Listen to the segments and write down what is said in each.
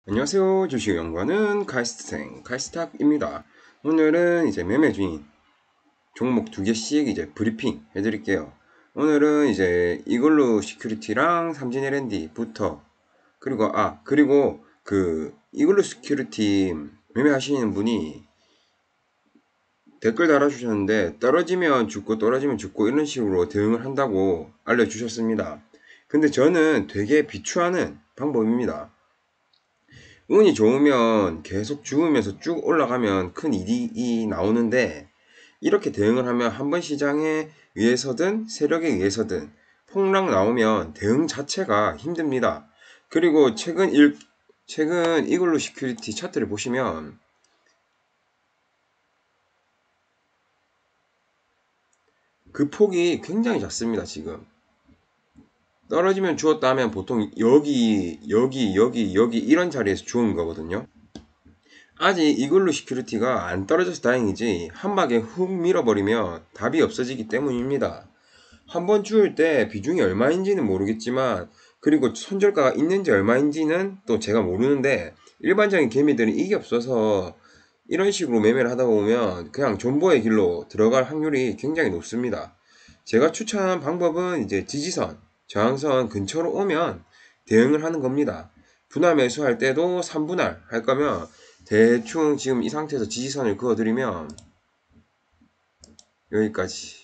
안녕하세요. 주식연구하는 카이스트생 카이스탁입니다. 오늘은 이제 매매 중인 종목 2개씩 이제 브리핑 해드릴게요. 오늘은 이제 이글루 시큐리티랑 삼진 L&D부터 그리고 그 이글루 시큐리티 매매하시는 분이 댓글 달아주셨는데 떨어지면 죽고 떨어지면 죽고 이런 식으로 대응을 한다고 알려주셨습니다. 근데 저는 되게 비추하는 방법입니다. 운이 좋으면 계속 죽으면서 쭉 올라가면 큰 이익이 나오는데, 이렇게 대응을 하면 한 번 시장에 의해서든 세력에 의해서든 폭락 나오면 대응 자체가 힘듭니다. 그리고 최근 이글루 시큐리티 차트를 보시면 그 폭이 굉장히 작습니다. 지금 떨어지면 죽었다 하면 보통 여기 이런 자리에서 죽은 거거든요. 아직 이글루 시큐리티가 안 떨어져서 다행이지 한 방에 훅 밀어버리면 답이 없어지기 때문입니다. 한 번 죽을 때 비중이 얼마인지는 모르겠지만, 그리고 손절가가 있는지 얼마인지는 또 제가 모르는데, 일반적인 개미들은 이게 없어서 이런 식으로 매매를 하다 보면 그냥 존버의 길로 들어갈 확률이 굉장히 높습니다. 제가 추천하는 방법은 이제 지지선, 저항선 근처로 오면 대응을 하는 겁니다. 분할 매수할 때도 3분할 할 거면 대충 지금 이 상태에서 지지선을 그어드리면 여기까지,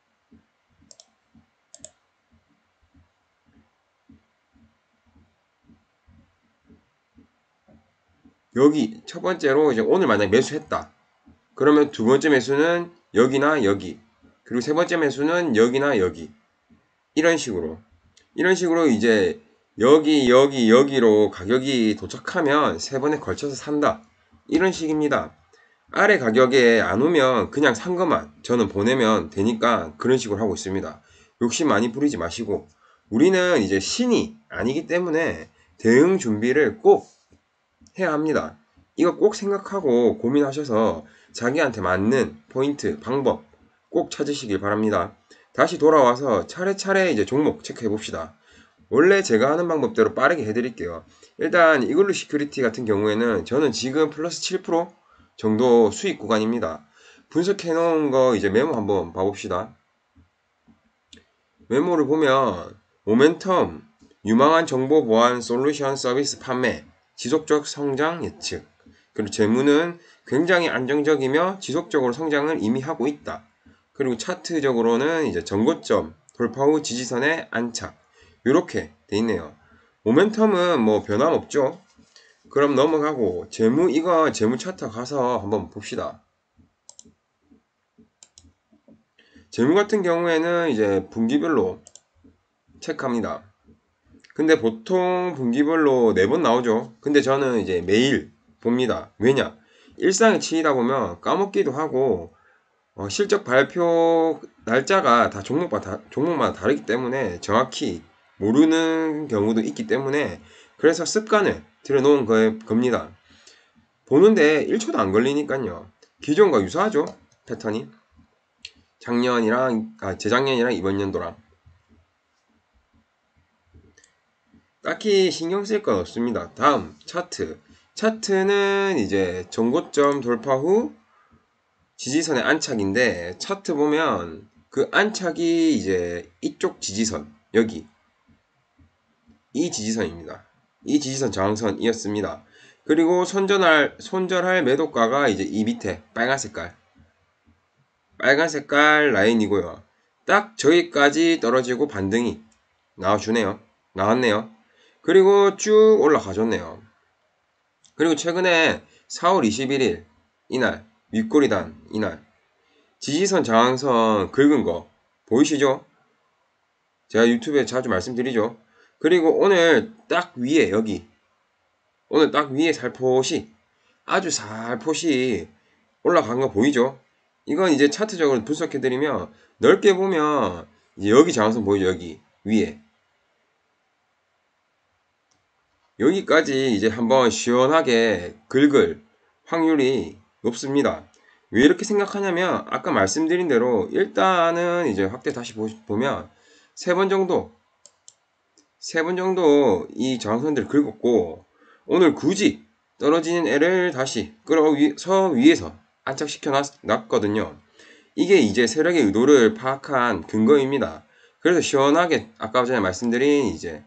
여기 첫 번째로 이제 오늘 만약 매수했다 그러면 두 번째 매수는 여기나 여기, 그리고 세 번째 매수는 여기나 여기, 이런 식으로 이제 여기로 가격이 도착하면 세 번에 걸쳐서 산다, 이런 식입니다. 아래 가격에 안 오면 그냥 산 것만 저는 보내면 되니까 그런 식으로 하고 있습니다. 욕심 많이 부리지 마시고, 우리는 이제 신이 아니기 때문에 대응 준비를 꼭 해야 합니다. 이거 꼭 생각하고 고민하셔서 자기한테 맞는 포인트, 방법 꼭 찾으시길 바랍니다. 다시 돌아와서 차례차례 이제 종목 체크해 봅시다. 원래 제가 하는 방법대로 빠르게 해드릴게요. 일단 이글루 시큐리티 같은 경우에는 저는 지금 플러스 7% 정도 수익 구간입니다. 분석해 놓은 거 이제 메모 한번 봐봅시다. 메모를 보면 모멘텀, 유망한 정보 보안 솔루션 서비스 판매, 지속적 성장 예측, 그리고 재무는 굉장히 안정적이며 지속적으로 성장을 이미 하고 있다. 그리고 차트적으로는 이제 전고점 돌파 후 지지선에 안착, 이렇게 돼 있네요. 모멘텀은 뭐 변함없죠. 그럼 넘어가고 재무 차트 가서 한번 봅시다. 재무 같은 경우에는 이제 분기별로 체크합니다. 근데 보통 분기별로 4번 나오죠. 근데 저는 이제 매일 봅니다. 왜냐? 일상에 치이다 보면 까먹기도 하고, 실적 발표 날짜가 다 종목마다 다르기 때문에 정확히 모르는 경우도 있기 때문에, 그래서 습관을 들여놓은 겁니다. 보는데 1초도 안 걸리니까요. 기존과 유사하죠, 패턴이. 재작년이랑 이번 연도랑 딱히 신경 쓸 건 없습니다. 다음 차트. 차트는 이제 전고점 돌파 후 지지선의 안착인데, 차트 보면 그 안착이 이제 이쪽 지지선, 여기 이 지지선입니다. 이 지지선 저항선이었습니다. 그리고 손절할 매도가가 이제 이 밑에 빨간 색깔 라인이고요. 딱 저기까지 떨어지고 반등이 나왔네요. 그리고 쭉 올라가줬네요. 그리고 최근에 4월 21일 이날, 윗꼬리단 이날 지지선 저항선 긁은 거 보이시죠? 제가 유튜브에 자주 말씀드리죠. 그리고 오늘 딱 위에 오늘 딱 위에 아주 살포시 올라간 거 보이죠? 이건 이제 차트적으로 분석해드리면, 넓게 보면 이제 여기 저항선 보이죠? 여기 위에 여기까지 이제 한번 시원하게 긁을 확률이 높습니다. 왜 이렇게 생각하냐면, 아까 말씀드린 대로 일단은 이제 확대 다시 보면 세 번 정도 이 저항선들을 긁었고, 오늘 굳이 떨어지는 애를 다시 끌어서 위에서 안착시켜 놨거든요. 이게 이제 세력의 의도를 파악한 근거입니다. 그래서 시원하게 아까 전에 말씀드린 이제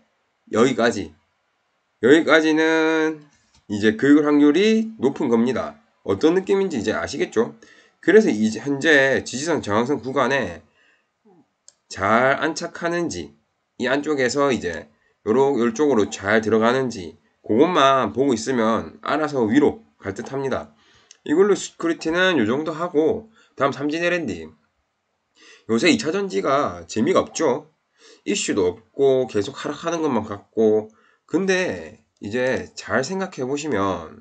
여기까지는 이제 교육 확률이 높은 겁니다. 어떤 느낌인지 이제 아시겠죠? 그래서 이제 현재 지지선 저항선 구간에 잘 안착하는지, 이 안쪽에서 이제 요쪽으로 잘 들어가는지 그것만 보고 있으면 알아서 위로 갈 듯 합니다. 이걸로 시큐리티는 요 정도 하고, 다음 삼진 L&D. 요새 2차전지가 재미가 없죠. 이슈도 없고 계속 하락하는 것만 같고. 근데 이제 잘 생각해 보시면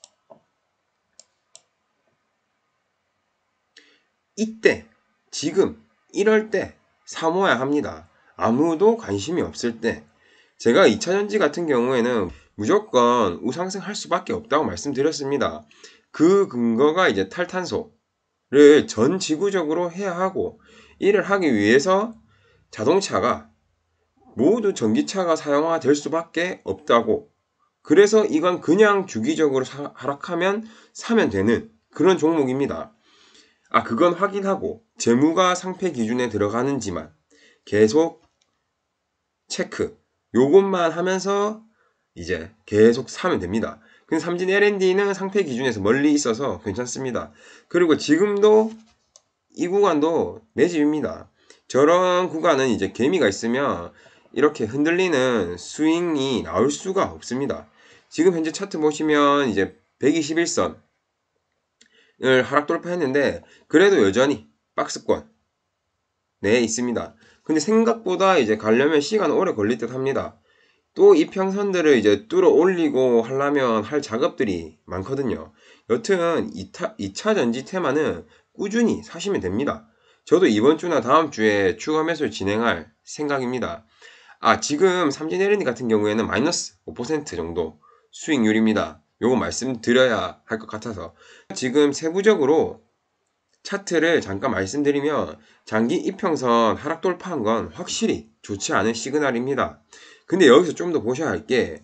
이때 지금 이럴 때 사모야 합니다. 아무도 관심이 없을 때. 제가 2차전지 같은 경우에는 무조건 우상승할 수밖에 없다고 말씀드렸습니다. 그 근거가 이제 탈탄소를 전 지구적으로 해야 하고, 이를 하기 위해서 자동차가 모두 전기차가 사용화될 수밖에 없다고. 그래서 이건 그냥 주기적으로 하락하면 사면 되는 그런 종목입니다. 그건 확인하고 재무가 상패 기준에 들어가는지만 계속 체크, 요것만 하면서 이제 계속 사면 됩니다. 근데 삼진 L&D는 상패 기준에서 멀리 있어서 괜찮습니다. 그리고 지금도 이 구간도 매집입니다. 저런 구간은 이제 개미가 있으면 이렇게 흔들리는 스윙이 나올 수가 없습니다. 지금 현재 차트 보시면 이제 121선을 하락 돌파했는데 그래도 여전히 박스권 내에 있습니다. 근데 생각보다 이제 가려면 시간 오래 걸릴 듯 합니다. 또 이 평선들을 이제 뚫어 올리고 하려면 할 작업들이 많거든요. 여튼 2차 전지 테마는 꾸준히 사시면 됩니다. 저도 이번 주나 다음 주에 추가 매수를 진행할 생각입니다. 지금 삼진 L&D 같은 경우에는 마이너스 5% 정도 수익률입니다. 요거 말씀드려야 할 것 같아서. 지금 세부적으로 차트를 잠깐 말씀드리면 장기 이평선 하락 돌파한 건 확실히 좋지 않은 시그널입니다. 근데 여기서 좀 더 보셔야 할 게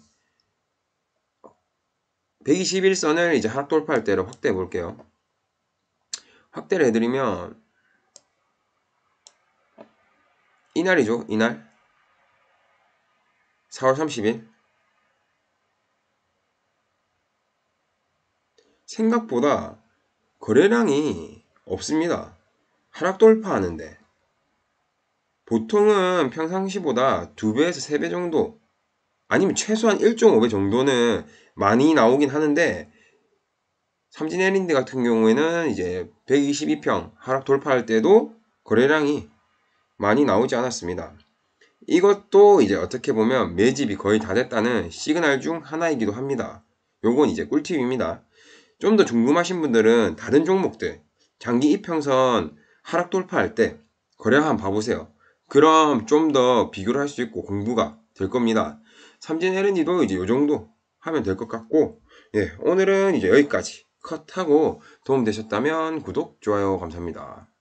121선을 이제 하락 돌파할 때로 확대해 볼게요. 확대를 해드리면 이날이죠. 이날 4월 30일 생각보다 거래량이 없습니다. 하락 돌파하는데 보통은 평상시보다 2배에서 3배 정도, 아니면 최소한 1.5배 정도는 많이 나오긴 하는데, 삼진 L&D 같은 경우에는 이제 122평 하락 돌파할 때도 거래량이 많이 나오지 않았습니다. 이것도 이제 어떻게 보면 매집이 거의 다 됐다는 시그널 중 하나이기도 합니다. 요건 이제 꿀팁입니다. 좀 더 궁금하신 분들은 다른 종목들 장기 이평선 하락 돌파할 때 거래량 한번 봐보세요. 그럼 좀 더 비교를 할 수 있고 공부가 될 겁니다. 삼진 L&D도 이제 요 정도 하면 될 것 같고, 오늘은 이제 여기까지 컷하고 도움되셨다면 구독, 좋아요 감사합니다.